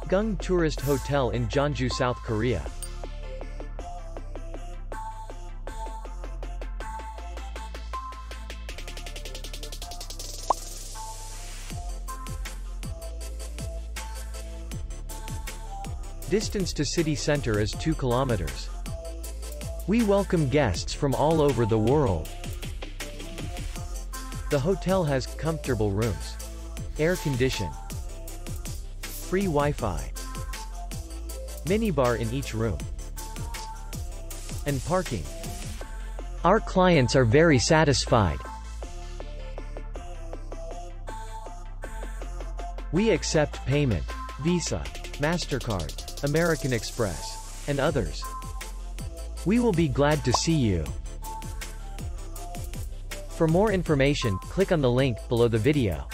Gung Tourist Hotel in Jeonju, South Korea. Distance to city center is 2 kilometers. We welcome guests from all over the world. The hotel has comfortable rooms, air condition, free Wi-Fi, minibar in each room, and parking. Our clients are very satisfied. We accept payment, Visa, MasterCard, American Express, and others. We will be glad to see you. For more information, click on the link below the video.